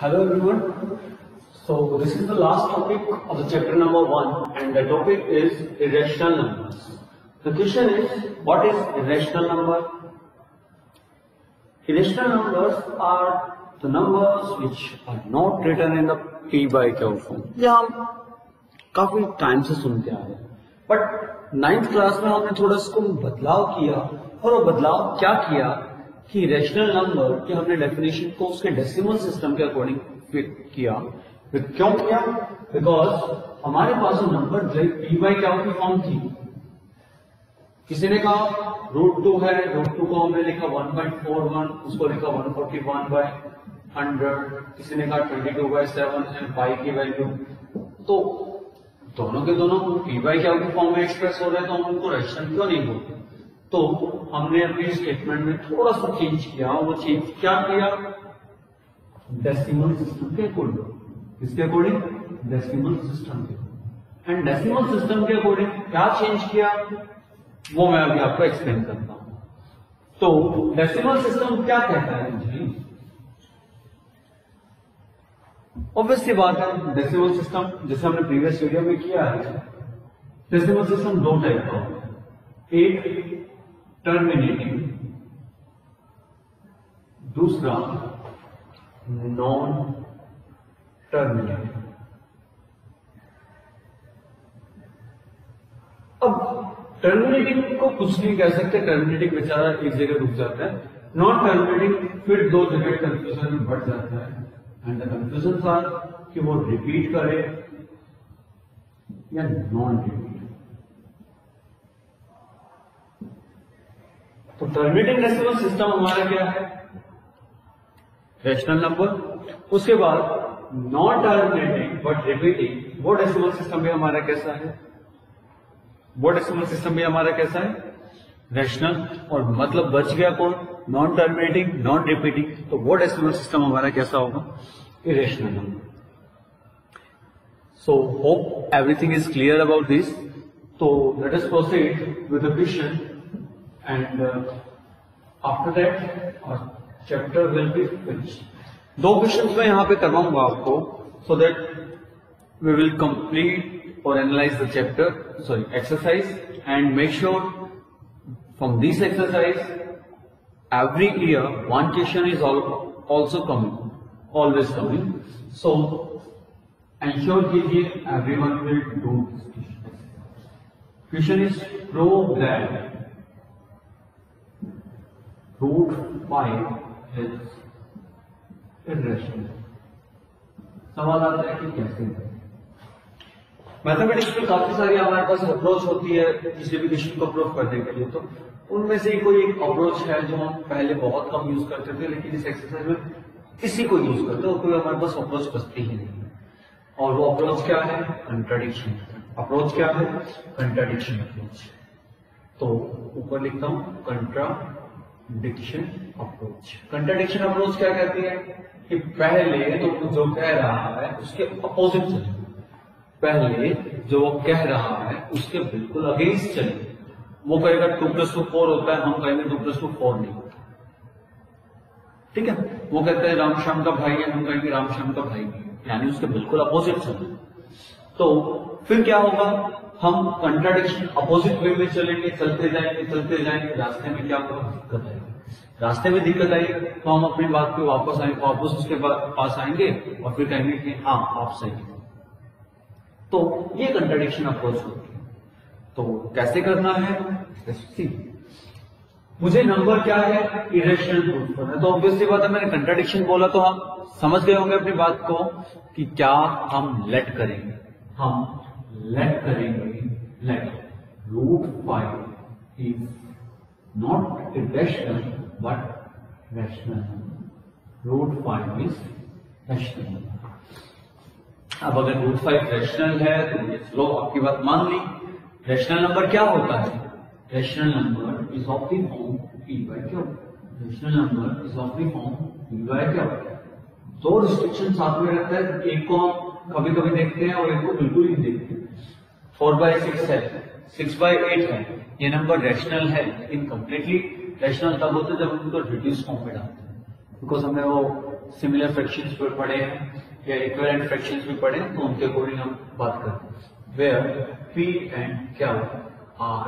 Hello everyone. So this is the last topic of the chapter number 1 and the topic is irrational numbers. The question is, what is irrational number? Irrational numbers are the numbers which are not written in the p by q form. ये हम काफी time से सुनते आ रहे हैं, but 9th class में हमने थोड़ा इसको बदलाव किया और वो बदलाव क्या किया कि रैशनल नंबर की हमने डेफिनेशन को उसके डेसिमल सिस्टम के अकॉर्डिंग फिट किया। क्यों किया? बिकॉज हमारे पास जो नंबर पी बाई क्या की फॉर्म थी, किसी ने कहा √2 है, √2 को हमने लिखा 1.41, उसको लिखा 141/100, किसी ने कहा 22/7 है पाई की वैल्यू। तो दोनों के दोनों पी बाई क्या की फॉर्म में एक्सप्रेस हो रहे हैं, तो हम उनको रैशनल क्यों नहीं बोलते? तो हमने अपने स्टेटमेंट में थोड़ा सा चेंज किया। वो चेंज क्या किया? डेसिमल सिस्टम के अकॉर्डिंग। किसके अकॉर्डिंग? डेसिमल सिस्टम के। एंड डेसिमल सिस्टम के अकॉर्डिंग क्या चेंज किया वो मैं अभी आपको एक्सप्लेन करता हूं। तो डेसिमल सिस्टम क्या कहता है जी? ऑब्वियस सी बात है, डेसिमल सिस्टम जैसे हमने प्रीवियस वीडियो में किया है, डेसिमल सिस्टम दो टाइप का होता है, एक टर्मिनेटिंग, दूसरा नॉन टर्मिनेटिंग। अब टर्मिनेटिंग को कुछ नहीं कह सकते, टर्मिनेटिंग बेचारा एक जगह रुक जाता है। नॉन टर्मिनेटिंग फिर दो जगह कंफ्यूजन में बढ़ जाता है। एंड द कंफ्यूजन था कि वो रिपीट करे या नॉन रिपीट। तो टर्मिनेटिंग डेसिमल सिस्टम हमारा क्या है? Rational number. उसके बाद नॉन टर्मिनेटिंग बट रिपीटिंग, वो डेसिमल सिस्टम भी हमारा कैसा है? वो डेसिमल सिस्टम भी हमारा कैसा है? रैशनल। और मतलब बच गया कौन? Non terminating, non repeating. तो वो डेसिमल सिस्टम हमारा कैसा होगा? Irrational number. So hope everything is clear about this. तो let us proceed with the question and after that our chapter will be finished. दो क्वेश्चंस मैं यहाँ पे करवाऊंगा आपको, so that we will complete or analyze the chapter, exercise, and make sure from this exercise every year one question is also coming, always coming. So ensure कीजिए everyone will do this question. Question is prove that √5 is irrational. सवाल आता है कि कैसे? Mathematics में काफी सारी हमारे पास अप्रोच होती है किसी भी क्वेश्चन को प्रूव करने के लिए। तो उनमें से कोई एक अप्रोच है जो हम पहले बहुत कम यूज करते थे, लेकिन इस एक्सरसाइज में इसी को यूज करते हैं। कोई हमारे पास अप्रोच बचती ही नहीं है। और वो अप्रोच क्या है? कंट्राडिक्शन। अप्रोच क्या है? Contradiction approach. तो ऊपर लिखता हूं कंट्राडिक्शन अप्रोच। कंट्राडिक्शन अप्रोच क्या कहती है कि पहले तो जो कह रहा है उसके अपोजिट चले, पहले जो वो कह रहा है उसके बिल्कुल अगेंस्ट चले। वो कहेगा 2+2 4 होता है, हम कहेंगे 2+2 4 नहीं होता। ठीक है? वो कहते हैं राम श्याम का भाई है, हम कहेंगे राम श्याम का भाई नहीं है, यानी उसके बिल्कुल अपोजिट चले। तो फिर क्या होगा? हम कंट्राडिक्शन अपोजिट वे में चलेंगे, चलते जाएंगे, रास्ते में क्या होगा? दिक्कत आएगी। रास्ते में दिक्कत आई तो हम अपनी बात पे वापस आएंगे, वापस उसके पास आएंगे और फिर कहेंगे कि हाँ आप सही हैं। तो ये कंट्राडिक्शन अप्रोच होती है। तो कैसे करना है? मुझे नंबर क्या है? इरेशनल प्रूफ करना है। तो ऑब्वियसली बात है, मैंने कंट्राडिक्शन बोला तो हम समझ गए होंगे अपनी बात को कि क्या हम लेट करेंगे। हम लेट करेंगे, let √5 is not irrational but rational. √5 is rational. अब अगर √5 रैशनल है तो ये चलो आपकी बात मान ली। रैशनल नंबर क्या होता है? Rational number is of the form p by q. Rational number is of the form p by q. दो रिस्ट्रिक्शन साथ में रखता है, एक को हम कभी कभी देखते हैं और एक को बिल्कुल ही देखते हैं। 4/6 है, 6/8 है, ये नंबर रैशनल है, लेकिन कंप्लीटली रैशनल तब होता है जब हम उनको रिड्यूस फॉर्म में डालते हैं, बिकॉज हमें वो सिमिलर फ्रैक्शंस पे पढ़े हैं या इक्विवेलेंट फ्रैक्शंस भी पढ़े हैं, तो उनके अकॉर्डिंग हम बात करते हैं। Where P and Q are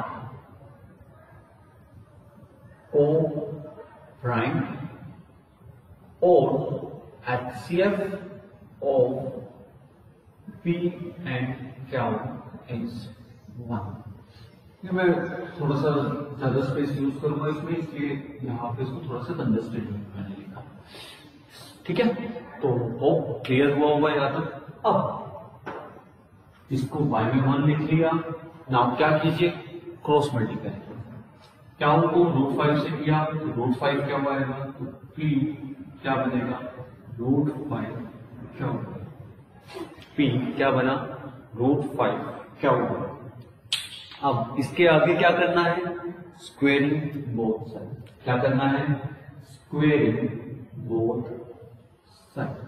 O prime or HCF of P and Q is 1। मैं थोड़ा सा ज्यादा स्पेस यूज करूंगा इसमें, इसलिए यहाँ पे इसको थोड़ा सा कंजस्टेड मैंने लिखा। ठीक है, तो होप क्लियर हुआ होगा यहाँ तक। अब इसको y में 1 लिख लिया। नाउ क्या कीजिए, क्रॉस मल्टीप्लाई क्या को √5 से किया तो √5 क्या आएगा, तो P क्या बनेगा √5 क्या होगा, P क्या बना √5 क्या होगा। अब इसके आगे क्या करना है, स्क्वेयरिंग बोथ साइड। क्या करना है, स्क्वेयरिंग बोथ साइड।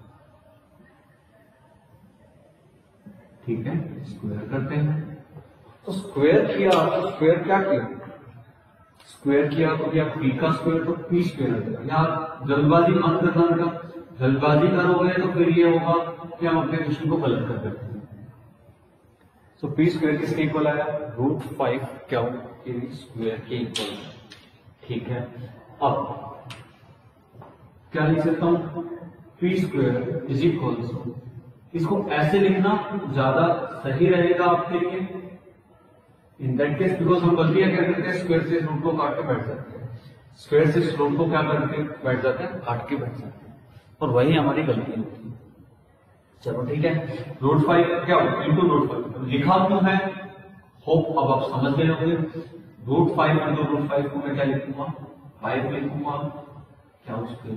ठीक है, स्क्वेयर करते हैं। तो स्क्वेयर किया तो स्क्वेयर क्या किया, स्क्वेयर किया तो क्या P का स्क्वेयर तो P स्क्वेयर हो जाएगा। यार जल्दबाजी मत करना बेटा, जल्दबाजी करोगे तो फिर ये होगा कि हम अपने क्वेश्चन को गलत कर देते हैं। तो P स्क्वेयर किसके इक्वल आया, √5 क्या स्क्वेयर के इक्वल। ठीक है, अब क्या लिख सकता हूं, P स्क्वेयर इज इक्वल, इसको ऐसे लिखना ज्यादा सही रहेगा आपके लिए। इन दैट केस बिकॉज हम गलतियां क्या करते हैं, स्क्वायर से रूट को काट के बैठ जाते हैं, स्क्वायर से रूट को क्या करके बैठ जाते हैं, काट के बैठ जाते हैं, और वही हमारी गलती होती है। चलो ठीक है, √5 क्या हो इंटू √5 लिखा क्यों है, होप अब आप समझ गए होंगे। √5 इंटू √5 को मैं क्या लिखूंगा, 5 लिखूंगा, क्या उसके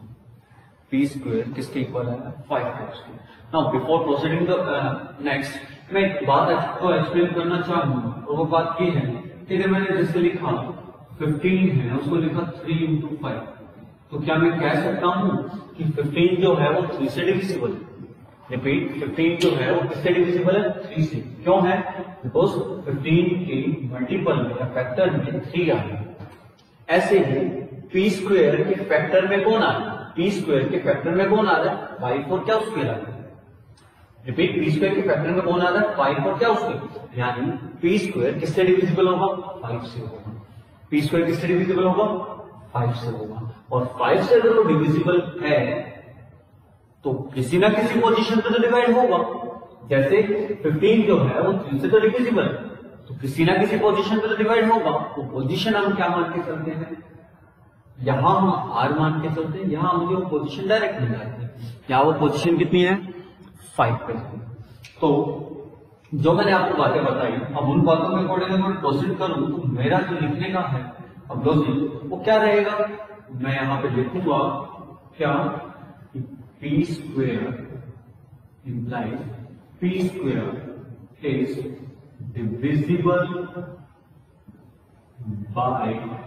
P स्क्वायर किसके इक्वल है, 5 का square. Now before proceeding the next मैं एक बात आपको एक्सप्लेन करना चाहूंगा, और वो बात ये है कि अगर मैंने जैसे लिखा 15 है, उसको लिखा 3 इंटू 5, तो क्या मैं कह सकता हूं कि 15 जो है वो 3 से डिविजिबल है। रिपीट, 15 जो है वो किससे डिविजिबल है, 3 से। क्यों है, बिकॉज 15 के मल्टीपल में या फैक्टर में 3 आ रहा है। ऐसे ही P स्क्वायर के फैक्टर में कौन आ रहा है, P स्क्वायर के फैक्टर में कौन आ रहा है, 5 और क्या उसके आ रहा है। रिपीट, P स्क्वायर के फैक्टर में कौन आ रहा है, 5 और क्या उसके, यानी P स्क्वायर किससे डिविजिबल होगा, 5 से होगा। P स्क्वायर किससे डिविजिबल होगा, 5 से होगा, और 5 से अगर वो डिविजिबल है तो किसी ना किसी पोजीशन पे तो डिवाइड होगा। जैसे 15 जो है वो 3 से तो डिविजिबल है, तो किसी ना किसी पोजीशन पे तो डिवाइड होगा। तो पोजीशन हम क्या मान के चलते हैं, यहां हम R मान के चलते हैं, यहां मुझे वो पोजीशन डायरेक्ट मिल जाती है। यहाँ वो पोजीशन कितनी है, 5 पे। तो जो मैंने आपको बातें बताई, अब उन बातों के अकॉर्डिंग अगर प्रोसीड करूं तो मेरा जो लिखने का है अब लॉजिक वो क्या रहेगा, मैं यहाँ पे लिखूंगा क्या, P square implies P square is divisible by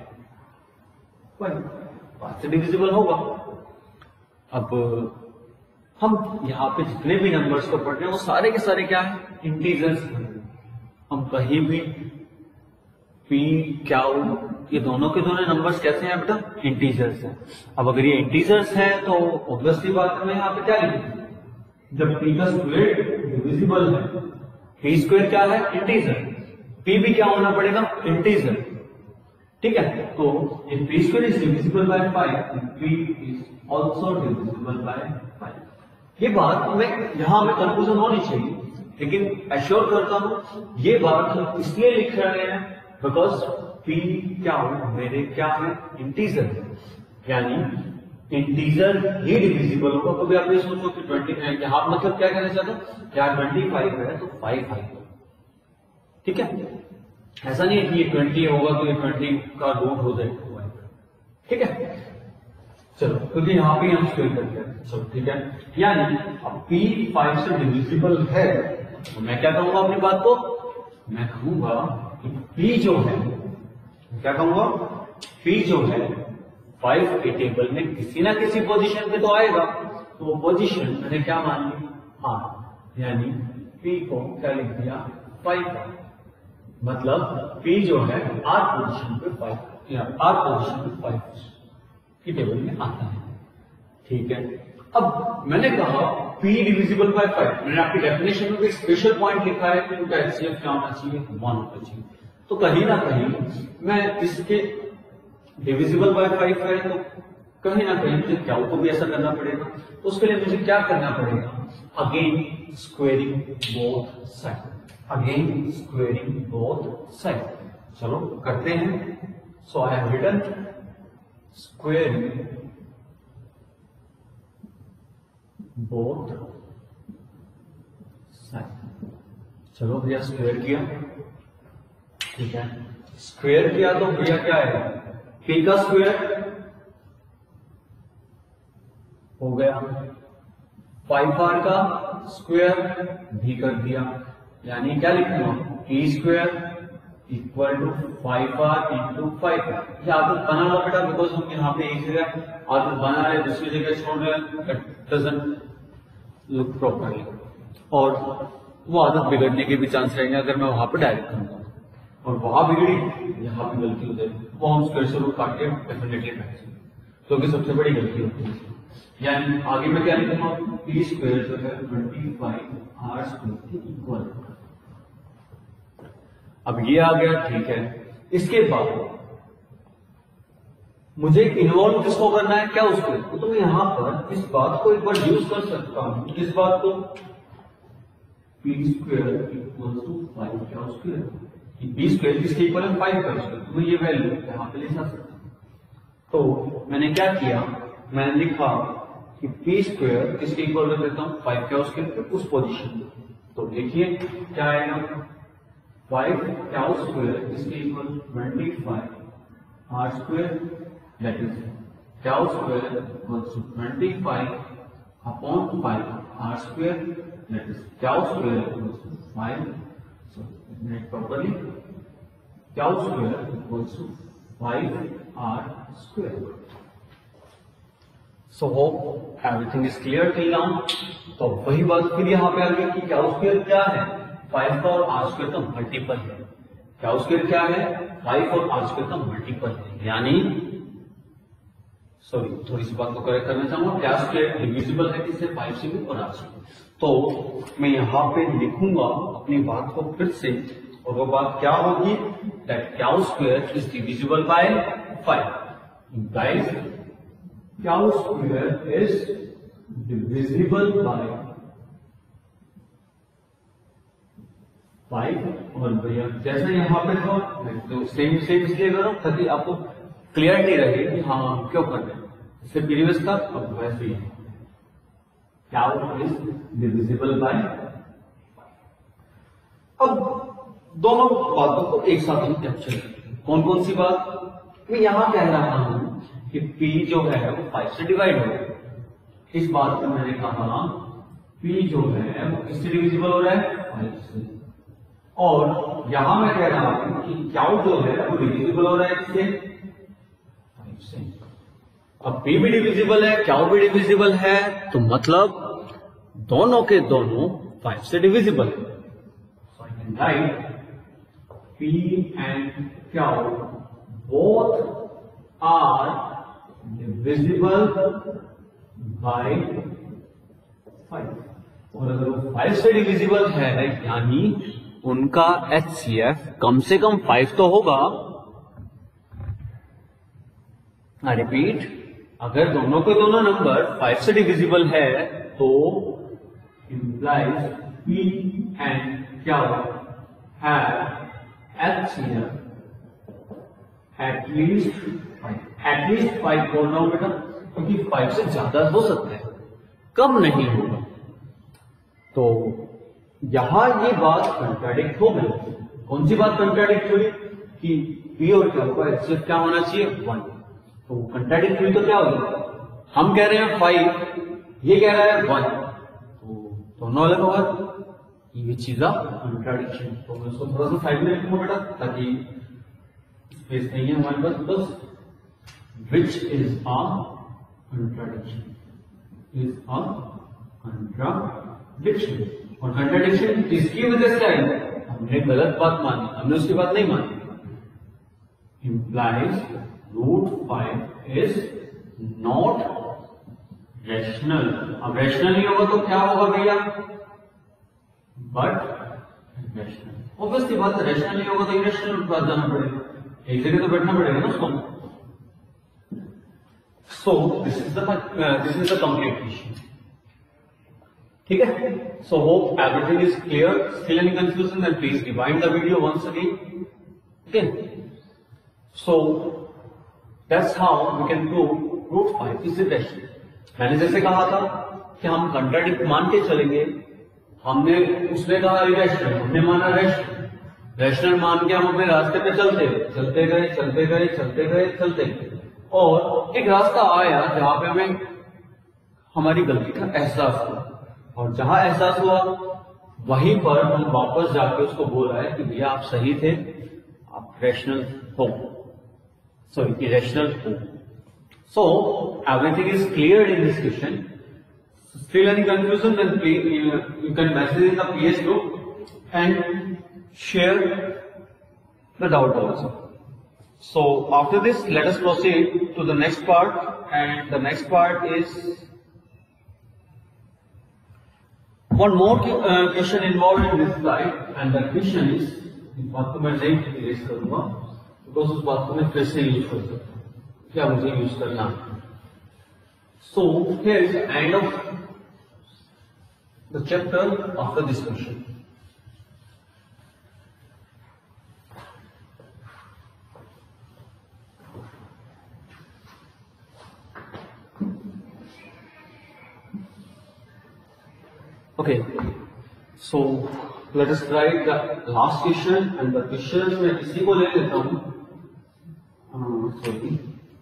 5 से डिविजिबल होगा। अब हम यहाँ पे जितने भी नंबर्स को पढ़ रहे हैं वो सारे के सारे क्या है, इंटीजर्स। हम कहीं भी P क्या ये दोनों के दोनों नंबर्स कैसे हैं बेटा, इंटीजर्स हैं। अब अगर ये इंटीजर्स हैं तो ऑब्वियसली बात है मैं यहाँ पे क्या लिखूंगा, जब P का स्क्वायर डिविजिबल है, P स्क्वायर क्या है, इंटीजर, P भी क्या होना पड़ेगा, इंटीजर। ठीक है, तो if P square is divisible by 5, P is also divisible by 5। ये बात में यहाँ हमें कंफ्यूजन होनी चाहिए, लेकिन एश्योर करता हूं ये बात हम इसलिए लिख रहे हैं बिकॉज P क्या हो, मेरे क्या है, इंटीजर है, यानी इंटीजर ही डिविजिबल होगा। कभी आप ये सोचो कि 20 है, यहाँ मतलब क्या कहना चाहते हो, क्या 25 है तो 5 आएगा। ठीक है, ऐसा नहीं है कि ये 20 होगा तो ये 20 का रूट हो जाएगा। ठीक है, चलो क्योंकि यहाँ पे हम स्क्वायर करते हैं। चलो ठीक है, यानी अब P 5 से डिविजिबल है तो मैं क्या कहूंगा अपनी बात को, मैं कहूंगा कि P जो है, क्या कहूंगा, P जो है 5 के टेबल में किसी ना किसी पोजीशन पे तो आएगा, तो वो पोजीशन मैंने क्या मान ली, R, यानी P को क्या लिख दिया, 5। मतलब P जो है R पोजीशन पे 5 या R पोजीशन पे 5 की टेबल में आता है। ठीक है, अब मैंने कहा P डिविजिबल बाय 5, मैंने आपकी डेफिनेशन में भी स्पेशल पॉइंट लिखा है कि उनका HCF क्या होना चाहिए, 1 होना चाहिए। तो कहीं ना कहीं मैं इसके डिविजिबल बाय 5 है तो कहीं ना कहीं मुझे क्या को भी ऐसा करना पड़ेगा। तो उसके लिए मुझे क्या करना पड़ेगा, again squaring both side, again squaring both side. चलो करते हैं। So I have written squaring both side. चलो भैया स्क्वेयर किया, ठीक है, स्क्वेयर किया तो भैया क्या है, P का स्क्वेयर हो गया, 5R का स्क्वेयर भी कर दिया, यानी क्या लिखूंगा, P square equal to 5R into 5R। ये आदत बना लो बेटा, बिकॉज हम यहाँ पे एक जगह आदत बना रहे दूसरी जगह छोड़ रहे हैं, इट डजंट लुक प्रॉपरली, और वो आदत बिगड़ने के भी चांस रहेंगे अगर मैं वहां पर डायरेक्ट करूंगा, और वहां बिगड़ी यहाँ पे गलती हो जाएगी, वो हम स्क्वायर से रूट काट के डेफिनेटली बैठेंगे, क्योंकि सबसे बड़ी गलती होती है। यानी आगे में क्या लिखूंगा, P स्क्वायर जो है 25R स्क्वायर के इक्वल। अब ये आ गया, ठीक है। इसके बाद मुझे इन्वॉल्व किसको करना है, क्या उसको, तो मैं यहां पर इस बात को एक बार यूज कर सकता हूं, इस बात को, P स्क्वायर इक्वल टू 5 क्या स्क्वायर, P स्क्वायर किसके इक्वल है, 5 का स्क्वायर, तो मैं ये वैल्यू यहां पे ले सकता हूं। तो मैंने क्या किया, मैंने लिखा कि P स्क्वायर किसके इक्वल रख देता हूं, 5 क्या स्क्वायर, उस पोजीशन में। तो देखिए क्या आएगा, 5 क्या स्क्वायर इसके equal 25R square, that is tau square equals to 25 upon 5R square, that is tau square equals to 5, so write properly, tau square equals to 5R square. So hope everything is clear till now. तो वही बात फिर यहाँ पे आ गई कि tau square क्या है, 5 का और R square का मल्टीपल है। tau square क्या है, 5 और R square का मल्टीपल है, यानी सॉरी थोड़ी सी बात को करेक्ट करना चाहूंगा, क्या स्क्वायर डिविजिबल है किससे, 5 से भी और R से। तो मैं यहाँ पे लिखूंगा अपनी बात को फिर से, और वो बात क्या होगी, दैट क्या square is divisible by 5, guys क्या स्क्वायर इज डिविजिबल बाय 5, और भैया जैसा यहाँ पे था तो सेम इसलिए कर रहा हूं ताकि आपको क्लियरिटी रहे कि हाँ हम क्यों कर रहे हैं, इससे प्रीवियस था अब वैसे ही है, क्या इज डिविजिबल बाय। अब दोनों बातों को एक साथ हम कैप्चर करते हैं। कौन कौन सी बात, मैं यहां कह रहा हूं कि P जो है वो 5 से डिवाइड हो गया, इस बात को मैंने कहा P जो है वो किससे डिविजिबल हो रहा है, 5 से, और यहां मैं कह रहा हूं कि क्या जो है वो डिविजिबल हो रहा है किससे, अब P भी डिविजिबल है, क्या भी डिविजिबल है, तो मतलब दोनों के दोनों 5 से डिविजिबल है। So I can write P and क्या बोथ आर डिविजिबल बाय 5, और अगर वो 5 से डिविजिबल है यानी उनका HCF कम से कम 5 तो होगा। आई रिपीट, अगर दोनों के दोनों नंबर 5 से डिविजिबल है तो implies P and Q have HCF at least 5 बोल रहा हूं बेटा, क्योंकि 5 से ज्यादा हो सकता है, कम नहीं होगा। तो यहां ये बात कंट्राडिक्ट हो गई। कौन सी बात कंट्राडिक्ट हुई कि P और Q का HCF क्या होना चाहिए, 1, तो कंट्राडिक्ट हुई तो क्या होगा, हम कह रहे हैं 5, ये कह रहा है 1, तो दोनों अलग होगा, ये चीज कंट्राडिक्शन। तो मैं उसको थोड़ा सा साइड में लिखूंगा बेटा ताकि स्पेस नहीं है हमारे पास, बस which is a contradiction, is a contradiction, और कंट्राडिक्शन किसकी वजह से आई, हमने गलत बात मानी, हमने उसकी बात नहीं मानी, implies root 5 is not rational. अब रैशनल नहीं होगा तो क्या होगा भैया, बट रैशनल। ऑब्वियसली बात है, रैशनल नहीं होगा तो इरेशनल के पास जाना पड़ेगा, एक जगह तो बैठना पड़ेगा ना उसको। So this is the complete question, ठीक है। So hope everything is clear. Still any confusion then please rewind the video once again, okay. So that's how we can prove root 5 is irrational. मैंने जैसे कहा था कि हम contradict मान के चलेंगे, हमने उसने कहा इरेशनल, हमने माना रैशनल, रैशनल मान के हम अपने रास्ते पे चलते गए, और एक रास्ता आया जहां पे हमें हमारी गलती का एहसास हुआ, और जहां एहसास हुआ वहीं पर हम वापस जाके उसको बोल रहे हैं कि भैया आप सही थे, आप रैशनल हो, सॉरी इरेशनल हो। So everything is clear in this question. Still any confusion, then please you can message in the PS group and share the doubt also. So after this, let us proceed to the next part, and the next part is one more question involved in this slide, and the question is इस बात को मैं नहीं erase करूंगा because उस बात को मैं फिर से यूज कर सकता हूँ, क्या मुझे यूज करना। So here is the end of the chapter after this question. Okay, so let us write the last question, and the question मैं इसी को ले लेता हूं। Sorry,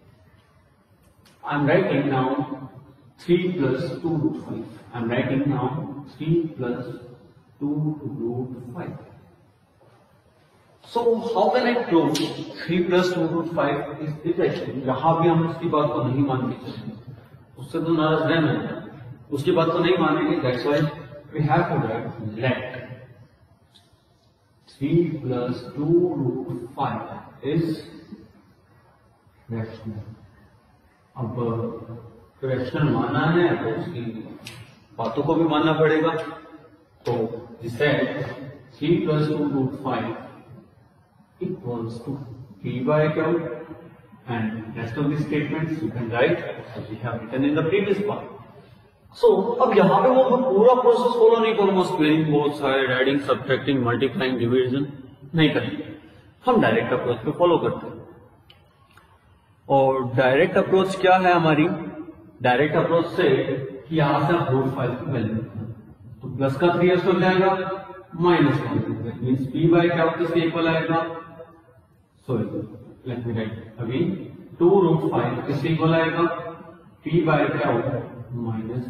I'm writing now 3 plus 2 root 5. I'm writing now 3 plus 2 root 5. So how can I prove 3 plus 2 root 5 is irrational? यहाँ भी हम उसकी बात को नहीं मान के चलेंगे, उससे तो नाराज रहना है, उसकी बात को नहीं मानेंगे। That's why we have to write let 3 plus 2 root 5 is rational. अब रैशनल मानना है तो उसकी बातों को भी मानना पड़ेगा, तो जिससे 3 plus 2 root 5 equals to p by q, and rest of the statements you can write as we have written in the previous part. So अब यहाँ पे वो पूरा प्रोसेस फॉलो नहीं करूंगा, squaring, both side, adding, subtracting, multiplying, division नहीं करेंगे, हम डायरेक्ट अप्रोच पे फॉलो करते हैं। और डायरेक्ट अप्रोच क्या है हमारी, डायरेक्ट अप्रोच से कि यहां से आप रूट 5 की वैल्यू, तो प्लस का 3s बन जाएगा माइनस का, मींस p बाय क्या किसके इक्वल आएगा, सॉरी लेट मी राइट अभी 2 रूट 5 किसके इक्वल आएगा, p बाय क्या होगा माइनस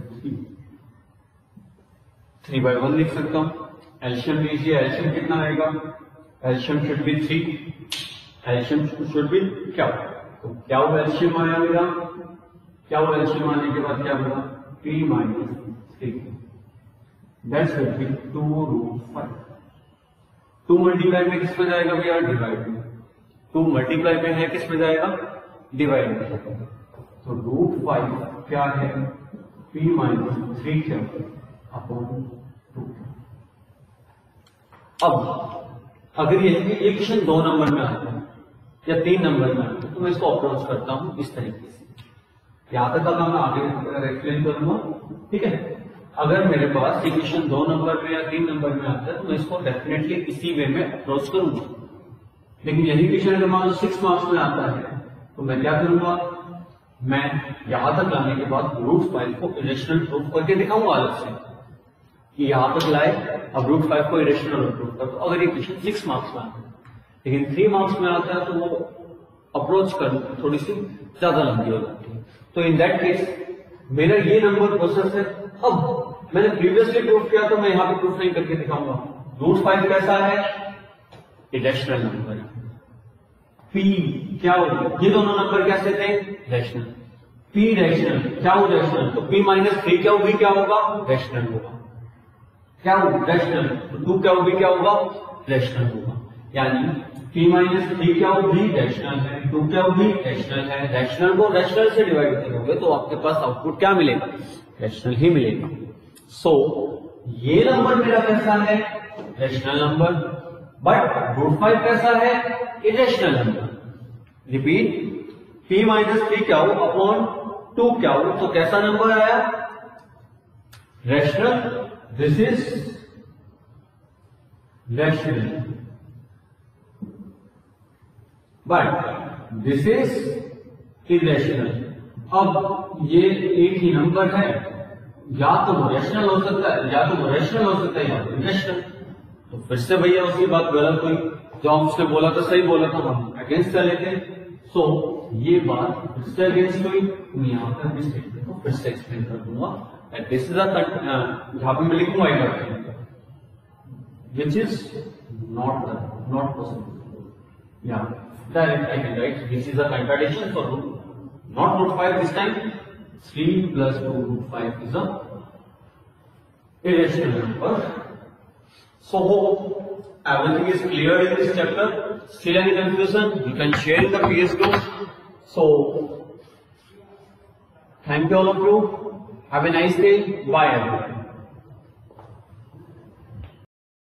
3 बाय 1 लिख सकता हूं। एलसीएम लीजिए, एलसीएम कितना आएगा, LCM should be 3, LCM should be क्या, तो क्या हुआ एलसीएम आया मेरा, क्या हुआ एलसीएम आने के बाद क्या होगा p minus 3, that's will be 2 root 5। 2 multiply में किस पे जाएगा भैया, डिवाइड में, 2 मल्टीप्लाई में है किस पे जाएगा, डिवाइड में, तो रूट 5 क्या है, p माइनस 3 क्या अपॉन 2। अब अगर ये क्वेश्चन 2 नंबर में आता है या 3 नंबर में आता है तो मैं इसको अप्रोच करता हूं इस तरीके से, यहां तक मैं आगे एक्सप्लेन करूंगा, ठीक है। अगर मेरे पास क्वेश्चन 2 नंबर में या 3 नंबर में आता है तो मैं इसको डेफिनेटली इसी वे में अप्रोच करूंगा, लेकिन यही क्वेश्चन अगर मान लो 6 मार्क्स में आता है तो मैं क्या करूंगा, मैं यहां तक लाने के बाद रूट 5 को इरेशनल प्रूफ करके दिखाऊंगा अलग से कि यहां तक लाए, अब रूट 5 को इरेशनल प्रूफ कर। अगर ये क्वेश्चन 6 मार्क्स में आता है, लेकिन 3 मार्क्स में आता है तो वो अप्रोच कर थोड़ी सी ज्यादा लंबी हो जाती है, तो इन दैट केस मेरा ये नंबर प्रोसेस है। अब मैंने प्रीवियसली प्रूफ किया तो मैं यहां पे प्रूफ नहीं करके दिखाऊंगा। रूट 5 कैसा है, इरेशनल नंबर है, p क्या होगा, ये दोनों नंबर कैसे थे, रैशनल, p रैशनल, क्या हो रैशनल, तो p माइनस 3 क्या होगी, क्या होगा रैशनल होगा, क्या होगा रैशनल, 2 क्या होगी, क्या होगा रैशनल होगा। यानी p माइनस 3 क्या वो भी रैशनल है, 2 क्या वो भी रैशनल है। रैशनल को रैशनल से डिवाइड करोगे तो आपके पास आउटपुट क्या मिलेगा, रैशनल ही मिलेगा। सो ये नंबर मेरा कैसा है, रैशनल नंबर, बट रूट 5 कैसा है, irrational number. Repeat, p minus 3 क्या हो अपॉन 2 क्या हो, तो कैसा नंबर आया, rational, this is rational, but this is irrational. अब ये एक ही नंबर है, या तो वो रैशनल हो सकता है, या तो वो रैशनल हो सकता है, या तो इरेशनल। तो फिर से भैया उसकी बात गलत हुई, जो हम उसने बोला था सही बोला था, हम अगेंस्ट कर लेते। सो ये बात फिर से अगेंस्ट हुई, मैं यहाँ पर भी स्टेटमेंट को फिर से एक्सप्लेन कर दूंगा। दिस इज यहाँ पे मैं लिखूंगा एक बार, which is not possible. Yeah, direct I can write this is a contradiction for not root 5 this time. 3 plus 2 root 5 is a irrational number. So hope everything is clear in this chapter. Still any confusion, you can share in the PS group. So thank you all of you. Have a nice day. Bye everyone.